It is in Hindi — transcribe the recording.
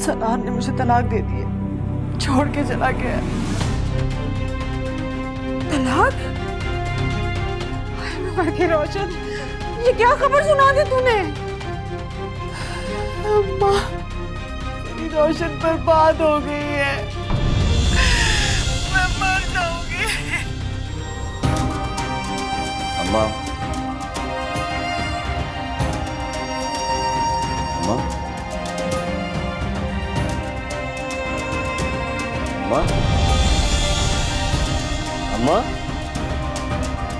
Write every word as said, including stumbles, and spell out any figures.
सलार ने मुझे तलाक दे दी है, छोड़ के चला गया। तलाक? मर के रोशन, ये क्या खबर सुना दी तूने? अम्मा, मेरी रोशन बर्बाद हो गई है, मैं मर जाऊंगी। अम्मा, अम्मा, अम्मा, अम्मा,